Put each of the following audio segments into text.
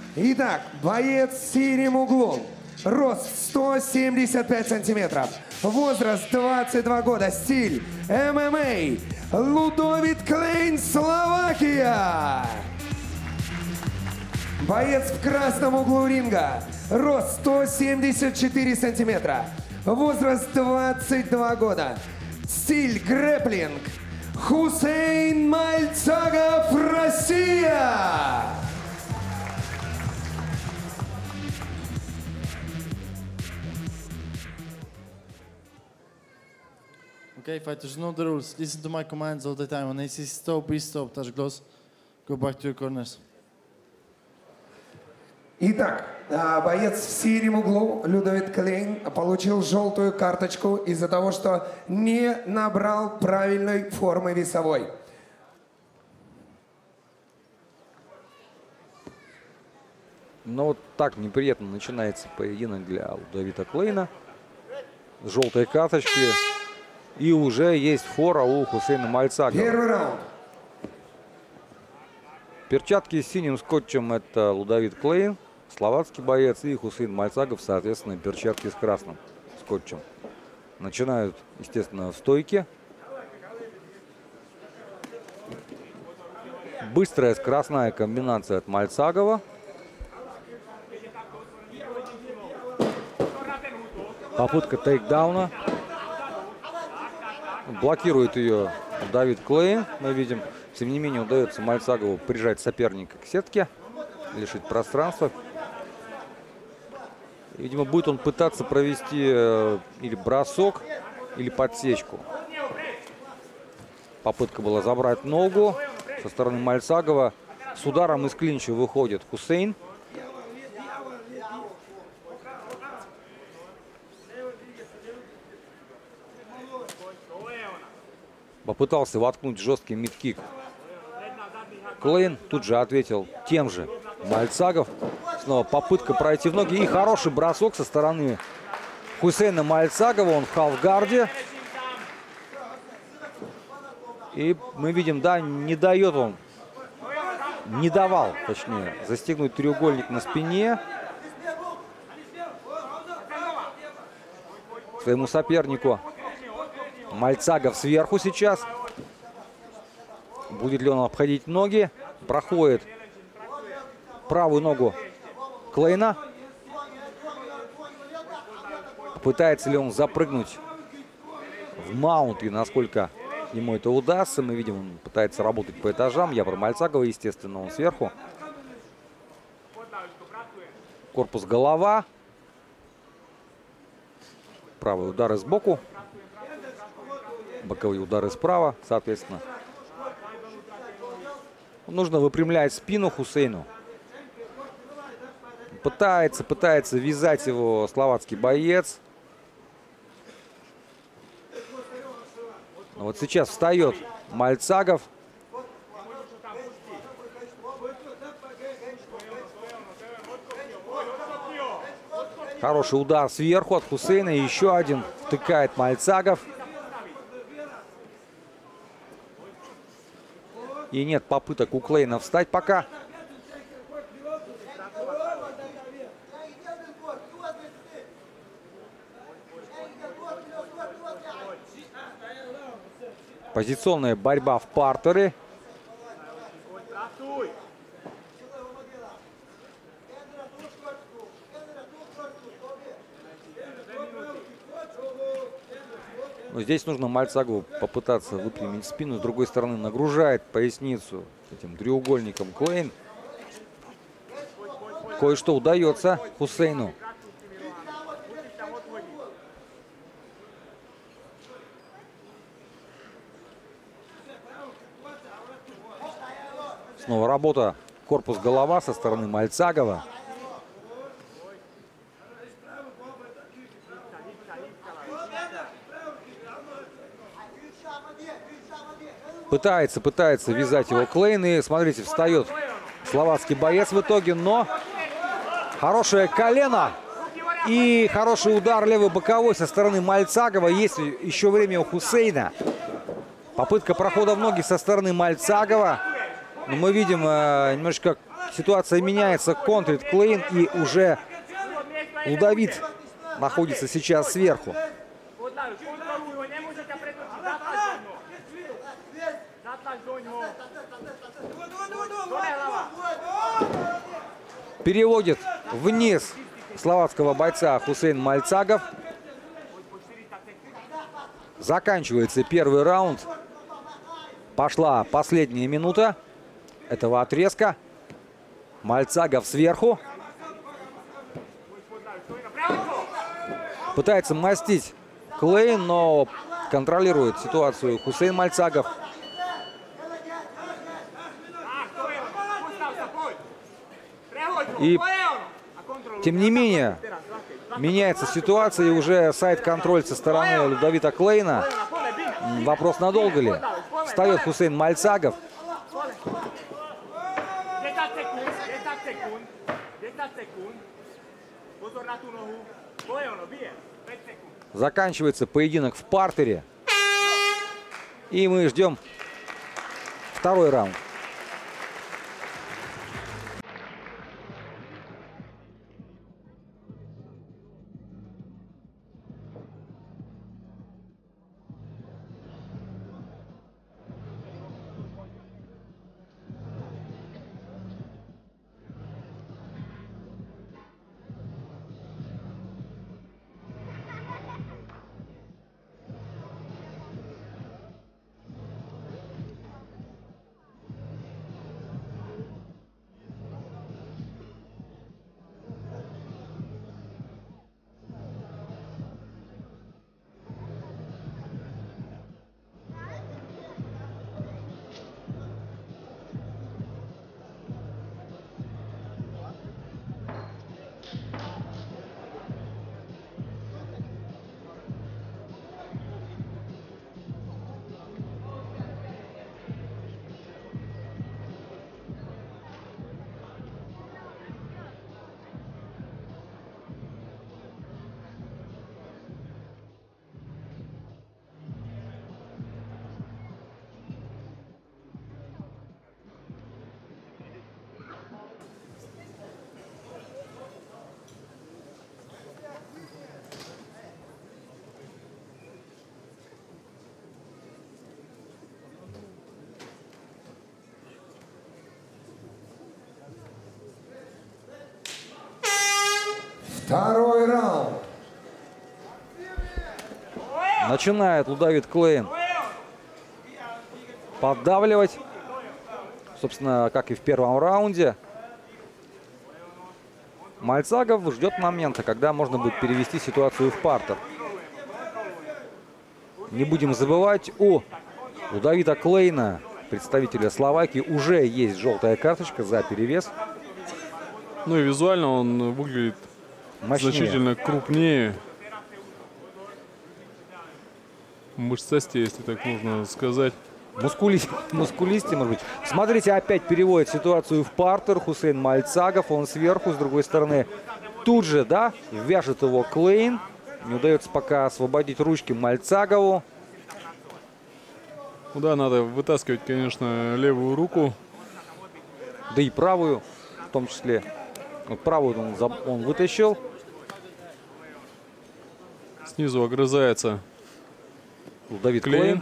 Итак, боец с синим углом. Рост 175 сантиметров. Возраст 22 года. Стиль ММА. Людовит Клейн, Словакия. Боец в красном углу ринга. Рост 174 сантиметра. Возраст 22 года. Стиль грэпплинг. Хусейн Мальцагов, Россия. Okay, fighters, know the rules. Listen to my commands all the time. When I say stop, please stop. Touch gloves. Go back to your corners. Итак, боец в синем углу, Людовит Клейн, получил желтую карточку из-за того, что не набрал правильной формы весовой. Ну вот так неприятно начинается поединок для Людовита Клейна. Желтые карточки. И уже есть фора у Хусейна Мальцагова. Первый раунд. Перчатки с синим скотчем — это Людовит Клейн, словацкий боец, и Хусейн Мальцагов, соответственно, перчатки с красным скотчем. Начинают, естественно, в стойке. Быстрая скоростная комбинация от Мальцагова. Попытка тейкдауна. Блокирует ее Давид Клейн, мы видим. Тем не менее, удается Мальцагову прижать соперника к сетке, лишить пространства. Видимо, будет он пытаться провести или бросок, или подсечку. Попытка была забрать ногу со стороны Мальцагова. С ударом из клинча выходит Хусейн. Попытался воткнуть жесткий мидкик. Клейн тут же ответил тем же. Мальцагов. Снова попытка пройти в ноги. И хороший бросок со стороны Хусейна Мальцагова. Он в халфгарде. И мы видим, да, не дает он. Не давал, точнее, застегнуть треугольник на спине своему сопернику. Мальцагов сверху сейчас. Будет ли он обходить ноги? Проходит правую ногу Клейна. Пытается ли он запрыгнуть в маунт и насколько ему это удастся. Мы видим, он пытается работать по этажам. Я про Мальцагова, естественно, он сверху. Корпус, голова. Правые удары сбоку. Боковые удары справа, соответственно. Нужно выпрямлять спину Хусейну. Пытается вязать его словацкий боец. Но вот сейчас встает Мальцагов. Хороший удар сверху от Хусейна. Еще один втыкает Мальцагов. И нет попыток у Клейна встать пока. Позиционная борьба в партере. Но здесь нужно Мальцагову попытаться выпрямить спину. С другой стороны, нагружает поясницу этим треугольником Клейн. Кое-что удается Хусейну. Снова работа корпус-голова со стороны Мальцагова. Пытается вязать его Клейн. И, смотрите, встает словацкий боец в итоге. Но хорошее колено и хороший удар левый боковой со стороны Мальцагова. Есть еще время у Хусейна. Попытка прохода в ноги со стороны Мальцагова. Но мы видим немножечко ситуация меняется, контрит Клейн, и уже Лудовит находится сейчас сверху. Переводит вниз словацкого бойца Хусейн Мальцагов. Заканчивается первый раунд. Пошла последняя минута этого отрезка. Мальцагов сверху. Пытается мастить Клейн, но контролирует ситуацию Хусейн Мальцагов. И, тем не менее, меняется ситуация, и уже сайд-контроль со стороны Людовита Клейна. Вопрос, надолго ли? Встает Хусейн Мальцагов. Заканчивается поединок в партере. И мы ждем второй раунд. Второй раунд. Начинает Лудовит Клейн поддавливать. Собственно, как и в первом раунде. Мальцагов ждет момента, когда можно будет перевести ситуацию в партер. Не будем забывать, у Лудовита Клейна, представителя Словакии, уже есть желтая карточка за перевес. Ну и визуально он выглядит Мощнее. значительно крупнее. Мышцастее, если так можно сказать. Мускулистее, может быть. Смотрите, опять переводит ситуацию в партер. Хусейн Мальцагов, он сверху, с другой стороны. Тут же, да, вяжет его Клейн. Не удается пока освободить ручки Мальцагову. Ну да, надо вытаскивать, конечно, левую руку. Да и правую, в том числе. Вот правую он вытащил. Снизу огрызается Лудовит Клейн. Клейн.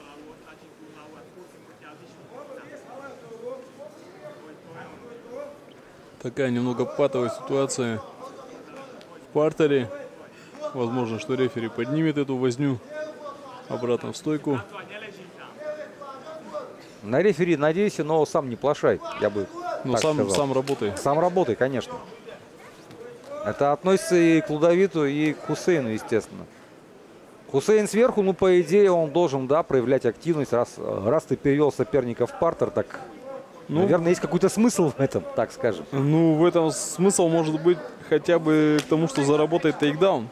Такая немного патовая ситуация в партере. Возможно, что рефери поднимет эту возню обратно в стойку. На рефери надейся, но сам не плашай, я бы Но так сказал. сам работай. Сам работай, конечно. Это относится и к Лудовиту, и к Хусейну, естественно. Хусейн сверху, ну, по идее, он должен, да, проявлять активность. Раз ты перевел соперника в партер, так, Ну, наверное, есть какой-то смысл в этом, так скажем. Ну, в этом смысл может быть хотя бы к тому, что заработает тейкдаун.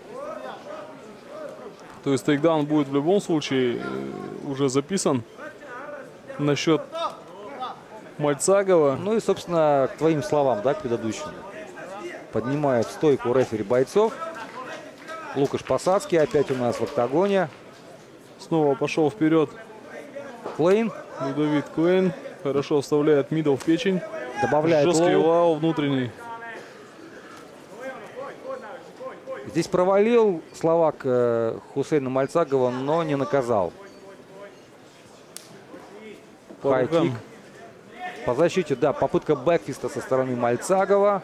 То есть тейкдаун будет в любом случае уже записан на счет Мальцагова. Ну и, собственно, к твоим словам, да, к предыдущим. Поднимает стойку рефери бойцов. Лукаш Посадский опять у нас в октагоне. Снова пошел вперед Клейн. Лудовит Клейн. Хорошо вставляет мидл в печень. Добавляет Жесткий лоу. лау внутренний. Здесь провалил словак Хусейна Мальцагова, но не наказал. По Хайкик. рукам. По защите, да, попытка бэкфиста со стороны Мальцагова.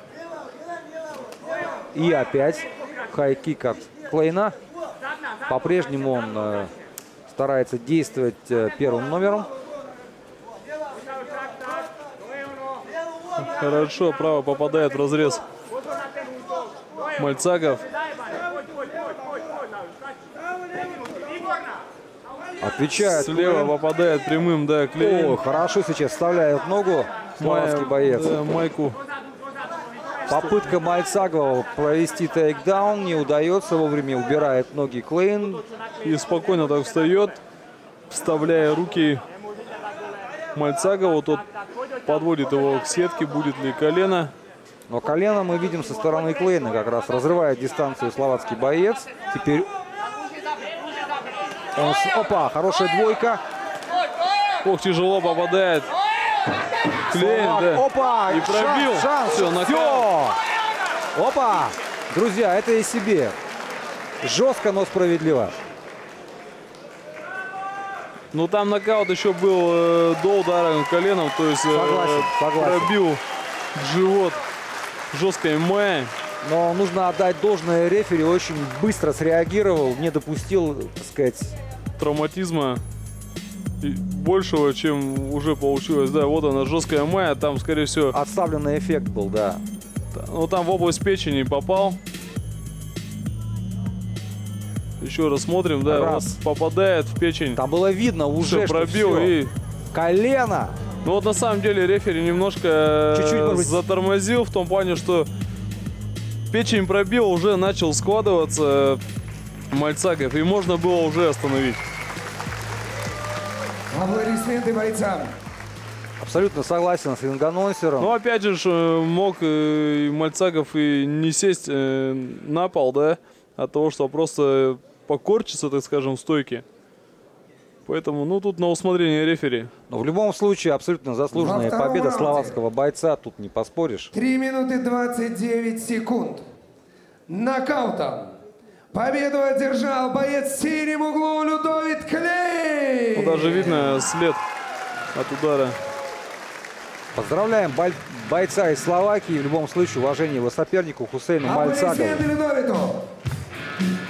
И опять хайкик от Клейна. По-прежнему он старается действовать первым номером. Хорошо, право попадает в разрез Мальцагов. Отвечает Слева Клейн. попадает прямым, да, О, Клейн. хорошо сейчас вставляет ногу словацкий боец. Да, майку. Попытка Мальцагова провести тейкдаун не удается. Вовремя убирает ноги Клейн. И спокойно так встает, вставляя руки Мальцагову. Тот подводит его к сетке, будет ли колено. Но колено мы видим со стороны Клейна. Как раз разрывает дистанцию словацкий боец. Теперь он... Опа, хорошая двойка. Ох, тяжело попадает Клейн, Словак. да. Опа! И пробил. Шанс. Всё, нокаут. Всё. Опа! Друзья, это и себе. Жестко, но справедливо. Ну там нокаут еще был до удара коленом, то есть Согласен. пробил живот жесткой мэ. Но нужно отдать должное, рефери очень быстро среагировал, не допустил, так сказать... Травматизма и большего, чем уже получилось. Да, вот она, жесткая мэ, там, скорее всего, Отставленный эффект был, да. ну там в область печени попал. Еще раз смотрим, да, Раз. вот попадает в печень. Там было видно уже, Всё, что пробил всё. и... Колено! Ну вот на самом деле рефери немножко Чуть-чуть, может быть, затормозил в том плане, что печень пробил, уже начал складываться Мальцагов, и можно было уже остановить. Аплодисменты бойцам. Абсолютно согласен с ринганонсером. Но опять же мог и Мальцагов и не сесть на пол, да, от того, что просто покорчиться, так скажем, в стойке. Поэтому, ну, тут на усмотрение рефери. Но в любом случае абсолютно заслуженная Во втором победа раунде. словацкого бойца, тут не поспоришь. 3 минуты 29 секунд. Нокаутом победу одержал боец в синем углу Людовит Клейн. Ну, даже видно след от удара. Поздравляем бойца из Словакии. В любом случае, уважение его сопернику Хусейну Мальцагову. Аплодисменты Людовиту.